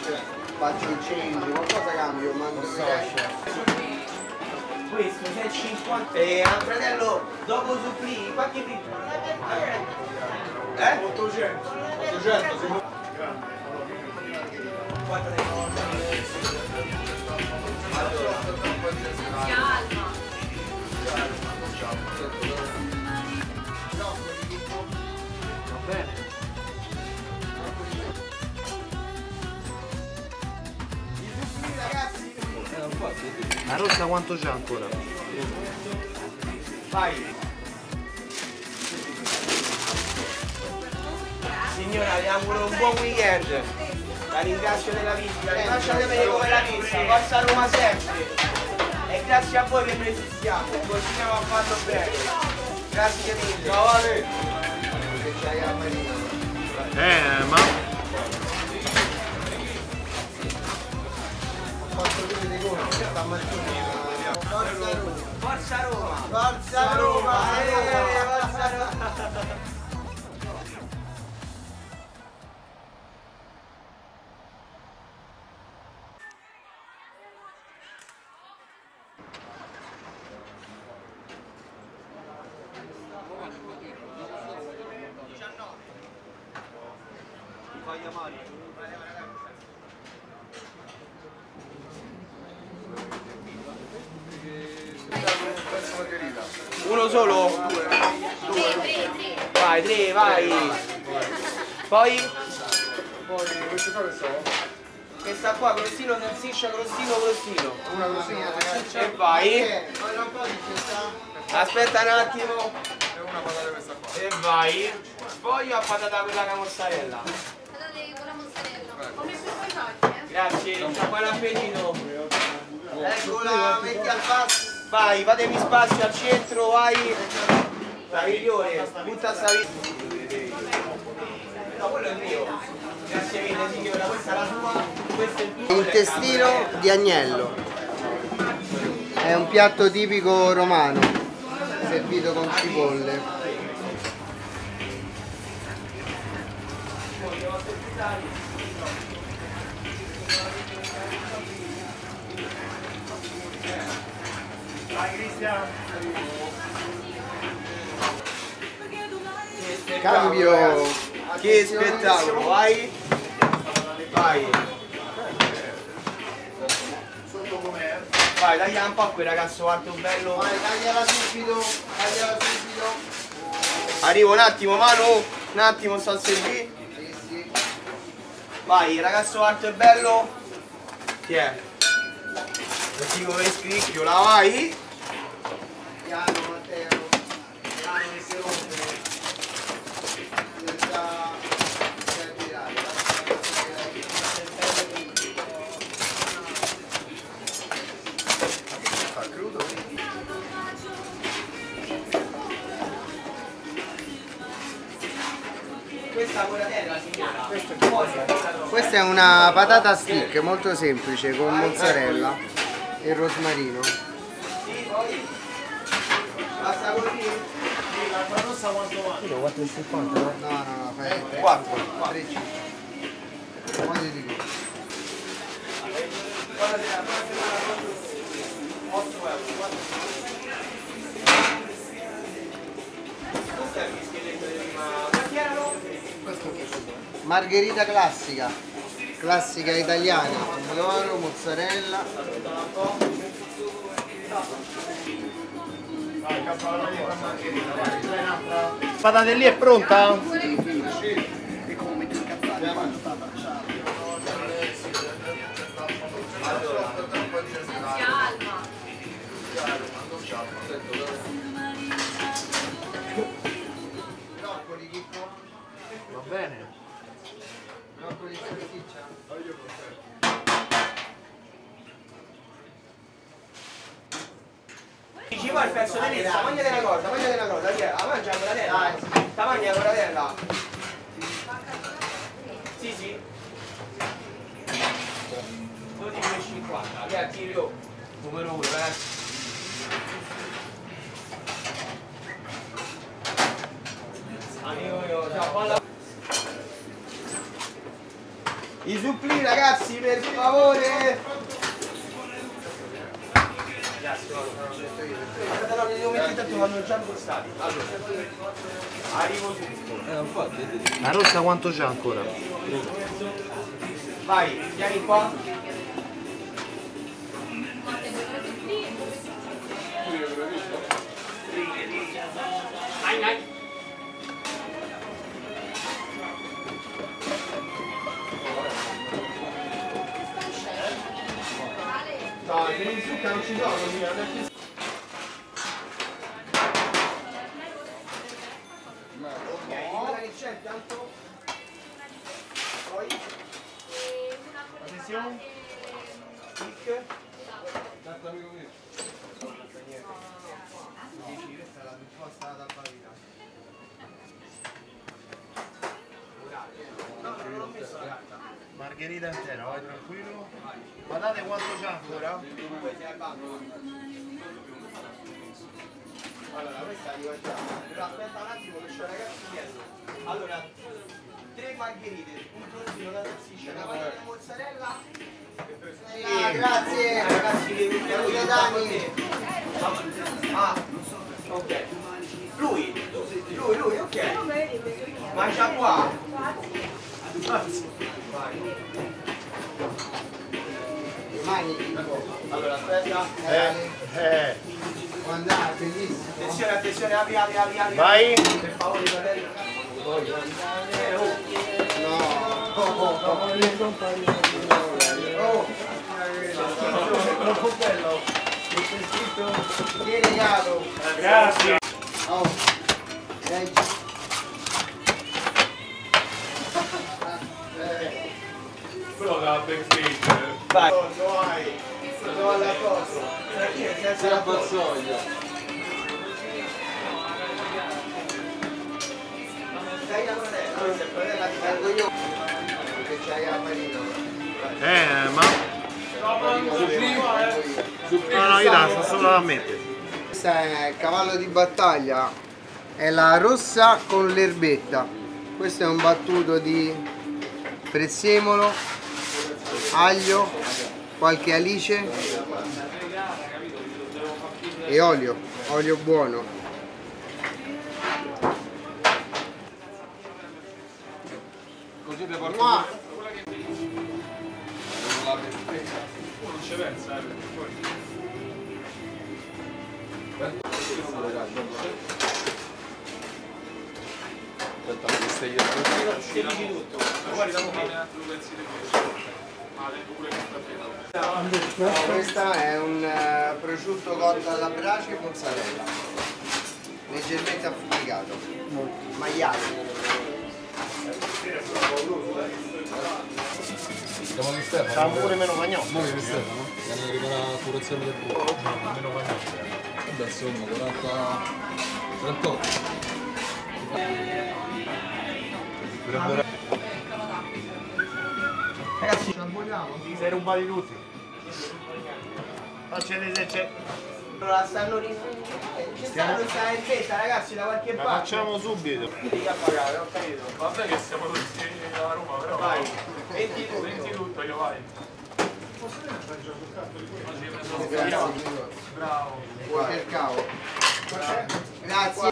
faccio il change, qualcosa cambio, ma non so. Questo 6,50 fratello, dopo supplì, quanti fritti? 800. 800, quanto ne Va bene. La rossa quanto c'ha ancora? Vai! Signora, vi auguro un buon weekend! La ringrazio della visita, lasciate vedere come la pizza, forza Roma sempre! E grazie a voi che noi esistiamo, continuiamo a farlo bene! Grazie mille! Ciao Ale! Che c'hai a Marina? Ma... Forza Roma! Forza Roma! Forza Roma! Uno solo? Due. Vai, tre, vai. Poi? Questa qua, crostino, salsiccia, crostino, crostino. Una crostina, E vai. Aspetta un attimo. una patata questa qua. E vai. Sfoglio a patata quella con la mozzarella. Patate con la mozzarella. Ho messo i tuoi soldi, Grazie, buon appetito. Eccola, metti al passo. Vai, fatemi spazio al centro, vai. Migliore, butta sta vita. No, quello è mio. Grazie mille signora, questa è la sua, questo è il tuo. Intestino di agnello. È un piatto tipico romano, servito con cipolle. Cambio. Che spettacolo, vai. Vai. Vai, tagliala un po' a quel ragazzo quanto bello. Vai, tagliala subito, tagliala subito. Arrivo un attimo, Manu. Un attimo, sto a servire. Sì, sì. Vai, ragazzo alto e bello. Chi è? Così come scricchiola, vai. Piano Matteo, piano che si rompe. Si girare. Fa crudo? Questa quella terra, signora. Questa è una patata stick molto semplice con mozzarella e rosmarino. Sì, poi. Basta così. La rossa quanto va? 4,50? No, fai 4. 3,50. Quanto di più? 8 euro. Questo è il mischieletto di prima. Quanti erano? Margherita classica, classica italiana, pomodoro, mozzarella. Patate lì è pronta? Va bene. Broccoli di salsiccia. Ci vuoi il pezzo di pizza? Mangiate una cosa, chi è? Mangia con la terra? La mangia con la terra? Sì, sì. 12,50. Che attivo? Numero 1, ragazzi. Amico mio, ciao, I supplì ragazzi, per favore! Ragazzi, no, li devo mettere tanto quando già impostati. Allora, arrivo subito. La rossa quanto c'ha ancora? Vai, vieni qua. No, i zucca non ci sono, ok, guarda che c'è intanto. Poi attenzione. Clic. Tanto amico mio. Dici, questa è la risposta da valida. No, non l'ho messo la carta. Margherita intera, vai tranquillo. Guardate quanto c'ha ancora. Allora, questa arriva già. Però aspetta un attimo che c'ho ragazzi dietro. Allora, 3 margherite, un tortino da salsiccia, una patata di mozzarella. Ah, grazie. Ragazzi, che Saluto Dani. Ah, ok. Lui, ok. Mangia qua. Vai. Mani. Allora, aspetta. Guarda, bellissimo. Attenzione, attenzione, apri. Vai. Per favore, fratelli. Troppo bello. C'è scritto. Che regalo. Grazie. Oh. Leggi. Però da backstage. Vai. Dove alla cosa? Senza la Bazzoglia. Dai la padella, questa è padella di Tengo io. Perché c'hai la farina. Ma... No, io la sto solo a mettere. Questo è il cavallo di battaglia. È la rossa con l'erbetta. Questo è un battuto di prezzemolo, aglio, qualche alice e olio buono. Così ti porto. Mua! Uno non ci pensa, poi. Aspetta, mi stai Scegli tutto. Fuori da poco. Questa è un prosciutto cotto alla brace e mozzarella, leggermente affumicato, maiale. Siamo di Stefano. Sta pure meno magno. Noi di Stefano? Viene a riparare la curazione del buco. Meno magno. Vabbè, insomma, 38. Ragazzi, ci abboniamo. Ti sei rubati tutti. Faccia vedere se c'è. Allora stanno ci stanno questa erbetta ragazzi da qualche La parte. facciamo subito. Devi a pagare, ho capito. Vabbè che siamo tutti a Roma, però. Vai, 20 20 tutto, io vai. Bravo. Walter Cavo. Grazie.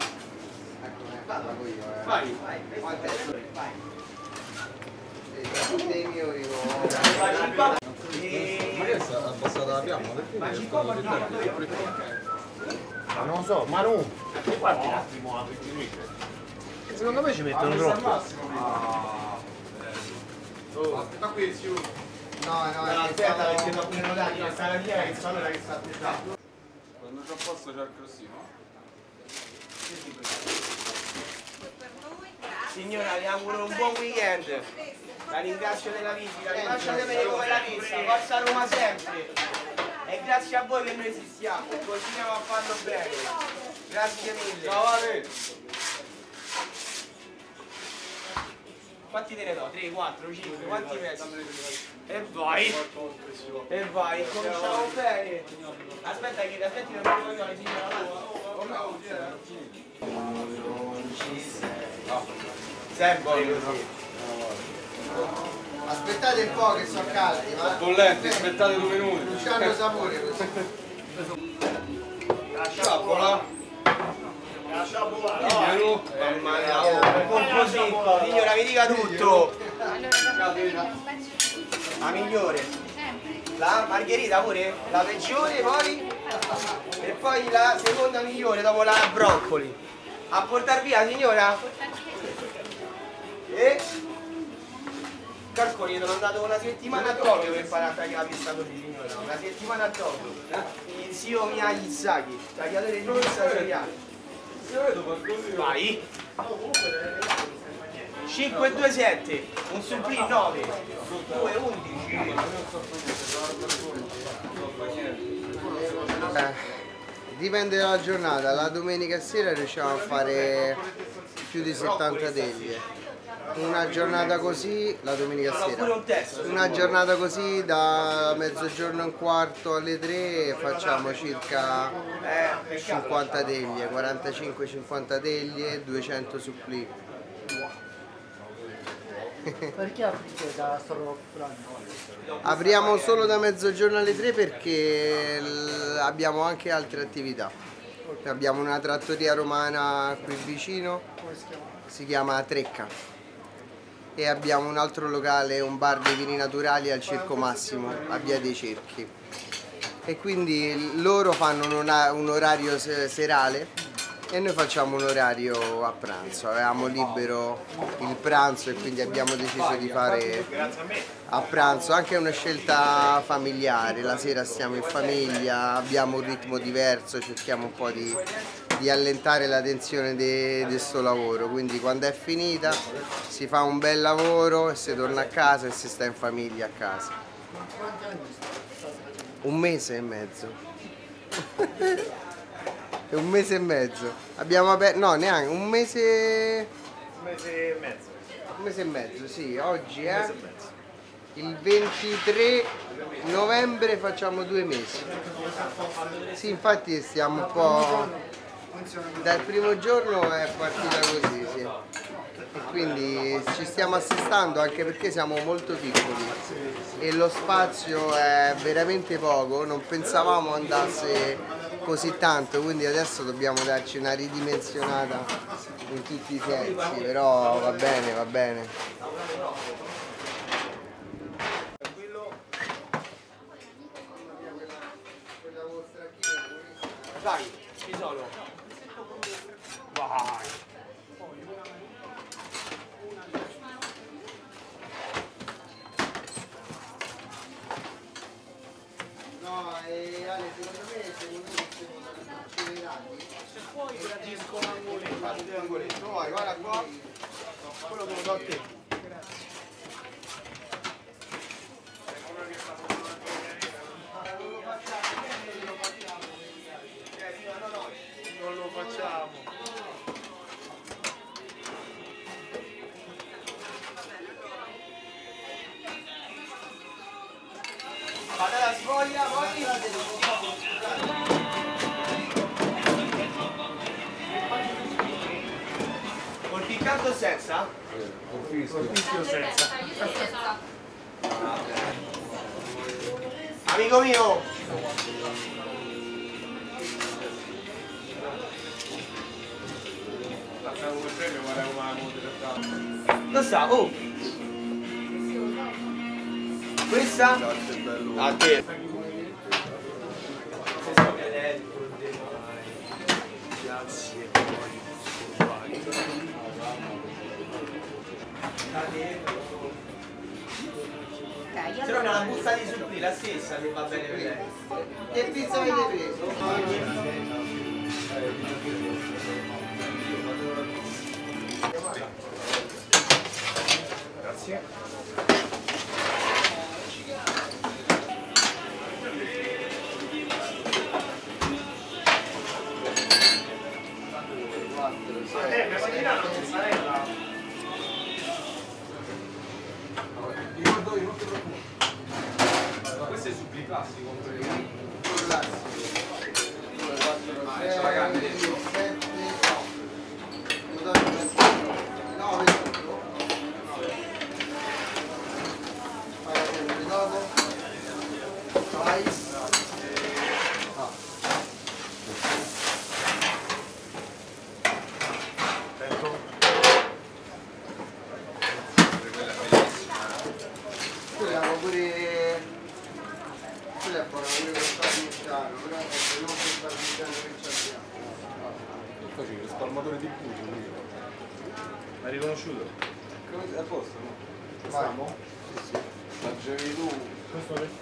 Parla io, vai. vai. Tutti i miei Ma questa è abbassata la fiamma, perché? Ma non lo so, ma non. Guardi un attimo la friggitrice. Secondo me ci mettono troppo. Aspetta qui, si usa. No, Aspetta perché sono prenotati, questa è la mia che sono che sta aspettando. Quando c'è a posto c'è il crossino. Signora, vi auguro un buon weekend. La ringrazio della visita, vi faccio sapere come la vista, forza Roma sempre. E grazie a voi che noi esistiamo, continuiamo a farlo bene. Grazie mille. Ciao Ale. Quanti te ne do? 3, 4, 5, quanti pezzi? E vai! E vai, cominciamo bene! Aspetta che aspetti non mi voglio signora. Sempre così. Aspettate un po' che sono caldi, ma... Bollenti, aspettate 2 minuti. Non c'hanno sapore così. La sciabola. Mamma mia, un secco, signora mi dica tutto. La migliore. La margherita pure? La peggiore poi? E poi la seconda migliore dopo la broccoli. A portar via signora? E? Calcoli, sono andato una settimana proprio per imparare a tagliare la pista così signora. Una settimana proprio. Il zio Miyagi, tagliatore di pizza seriale. Vai! 5 2 7, un supplì 9, 2 11. Dipende dalla giornata, la domenica sera riusciamo a fare più di 70 teglie. Una giornata così, la domenica sera, una giornata così da mezzogiorno e un quarto alle 3 facciamo circa 50 teglie, 45-50 teglie, 200 supplì. Perché aprite da solo Apriamo solo da mezzogiorno alle 3 perché abbiamo anche altre attività. Abbiamo una trattoria romana qui vicino, si chiama Trecca. E abbiamo un altro locale, un bar dei vini naturali al Circo Massimo, a Via dei Cerchi. E quindi loro fanno un orario serale e noi facciamo un orario a pranzo. Avevamo libero il pranzo e quindi abbiamo deciso di fare a pranzo, anche una scelta familiare. La sera stiamo in famiglia, abbiamo un ritmo diverso, cerchiamo un po' di allentare la tensione di questo lavoro, quindi quando è finita si fa un bel lavoro e si torna a casa e si sta in famiglia a casa. 1 mese e mezzo. È 1 mese e mezzo. Abbiamo aperto, no, neanche 1 mese. 1 mese e mezzo. 1 mese e mezzo, sì, oggi è il 23 novembre, facciamo 2 mesi. Sì, infatti stiamo un po'. Dal primo giorno è partita così, sì. E quindi ci stiamo assestando anche perché siamo molto piccoli e lo spazio è veramente poco, non pensavamo andasse così tanto, quindi adesso dobbiamo darci una ridimensionata in tutti i sensi, però va bene, va bene. Dai, ci sono. Vai. No, Ale, secondo me siamo accelerati. Se puoi reagisco l'angoletto. Vai, guarda qua. Quello te lo do a te. Non lo facciamo. Fate la sfoglia, poi. Col piccante senza? Col fischio. Senza. Amico mio! Facciamo quel premio, ma era una moderata. Dove sta? Oh! Questa? A te! Grazie. Se no c'è una busta di supplì, la stessa che va bene per lei. Che pizza avete preso? Grazie. Mia mattina non ci sarella. Questo è supplì classico. Vai. Vogliamo pure... Quella è buona, io che sto parmigiano, però non per parmigiano che ci abbiamo. Così, lo spalmatore di buio. L'hai riconosciuto? Come a posto, no? Stiamo? Sì, sì. Mangiavi tu. Questo che...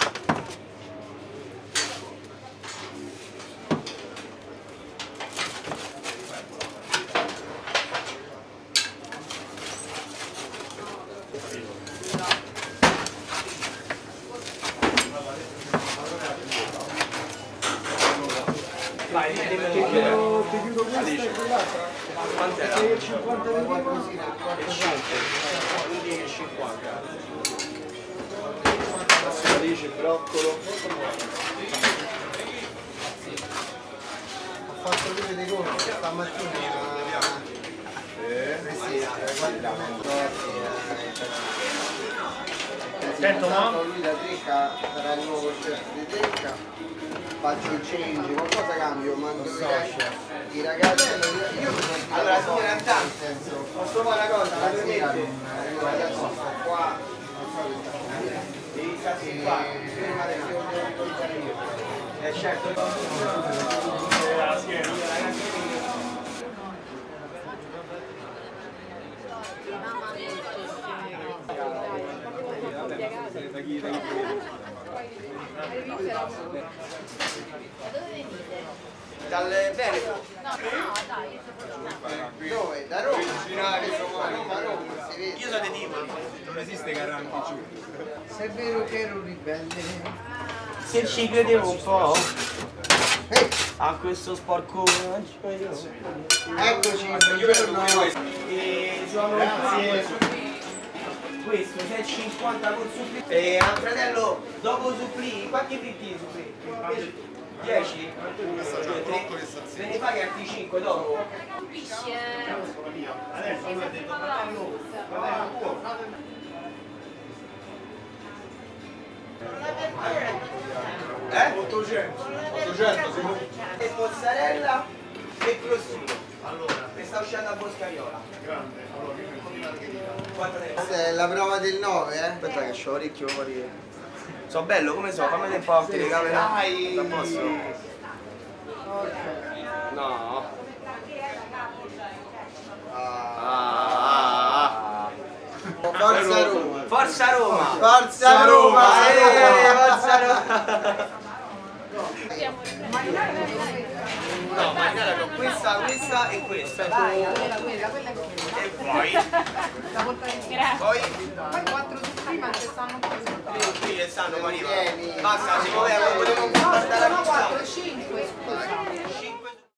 Vai, Ti chiudo questa e quell'altra? quant'era? 50 di Qualcosina, 11,50. Alice, broccolo. ho fatto vedere dei conti stamattina. Sento, no? Lui da Tecca sarà il nuovo chef di Tecca. Faccio il change, qualcosa cambio, mando i ragazzi. Io Allora, tu in realtà, nel senso, posso fare una cosa? La stasera permetti? io adesso sto qua. Devi starsi qua. Prima del Certo. Dal Veneto. Dove? Da Roma? Roma, si vede. Io sono di Tivoli. Non esiste Caranchi giù. Se è vero che ero ribelle. Se ci credevo un po' Ehi, a questo sporco eccoci, buongiorno. e sono questo 6,50 con supplì e al fratello dopo supplì quanti fritti supplì? 10? 3 ne paghi altri 5 dopo? Capisci? Adesso lui ha detto Eh? 800 e mozzarella e crostino. Allora, e sta uscendo a Boscaiola. Grande. Allora, io mi combinare che dica. Quanto ne Questa è la prova del 9, eh? Aspetta che c'ho l'orecchio fuori. So bello, come so? Fammi un po' di telecamera. Da posto? No. Forza Roma! Forza Roma! Forza Roma! Forza Roma! No, marinara con questa e questa. Quella E poi? da portare in casa. Poi? Poi 4 su prima che stanno un po' sul Qui che stanno Maria. Vieni. Basta, si poteva, potevo guardare la no, pizza. 4, 5, scusa.